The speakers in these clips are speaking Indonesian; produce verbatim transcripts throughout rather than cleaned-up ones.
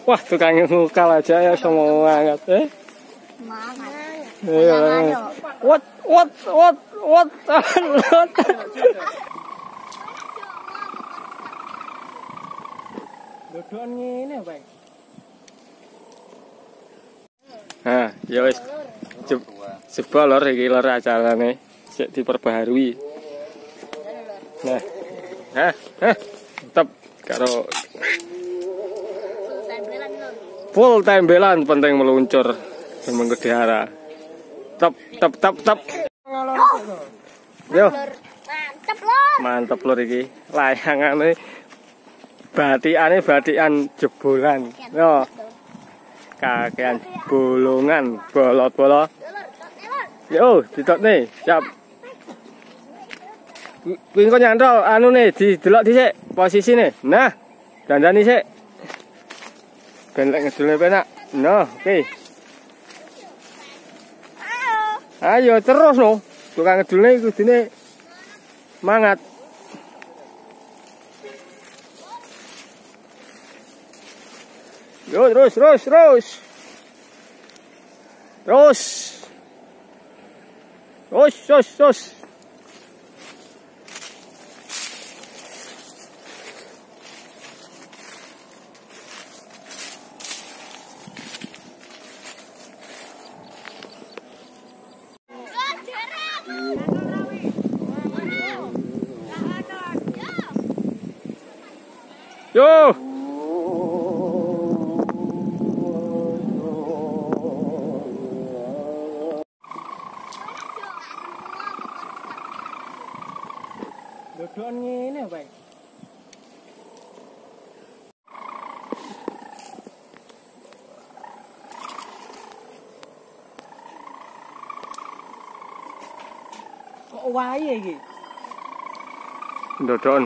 Wah, tukang ngukal aja ya semua banget. Eh. Iya. What what what what what. Dodoan ngene, Bang. Nah, ya wis. Coba lor iki lor acarane sik diperbaharui. Nah. Hah, hah. Tetep karo full tembelan penting meluncur dan menggedihara. Tep tep tep tep. Yo. Mantep lor. Mantep lor iki. Layangane batikane batikan jebolan. Yo. Kakean bolongan, bolot-bolot. Yo, ditokne, siap. Kuwi kok nyantol anu ne didelok dhisik posisine. Nah, dandani sik. Ben lek ngedulne penak. Nah, oke. Okay. Ayo terus no. Tukang ngedulne kudune semangat. Yo terus terus terus. Terus. Terus terus terus. Yo. Dodoan ngene, Bang. Kok wae iki? Dodoan.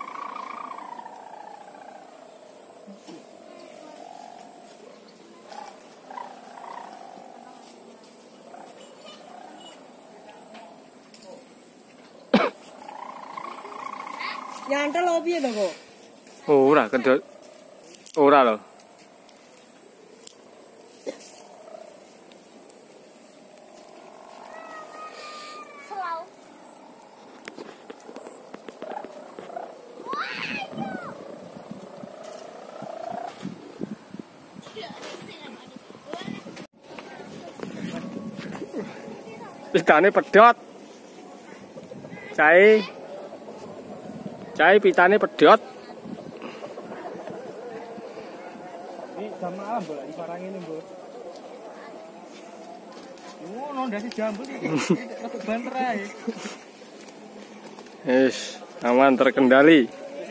Nyantel lho piye to kok? Ora kedot. Ora lho. Selau. Pitane pedhot. Cae Cai pitane pedhot. Ini jam malam boleh diparangi nih, Bu. Ngono ndasi jambul iki. Untuk banter ae. Wis, aman terkendali.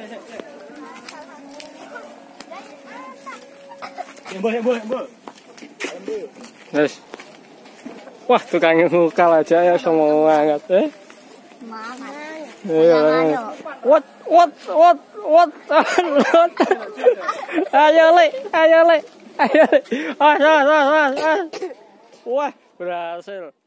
Mbok, mbok, mbok. Wis. Wah, tukang ngukal aja ya semua banget, eh. Iya. What what what what what. Ayo le, ayo le, ayo le. Ah, ah, ah, ah. Wah, berhasil.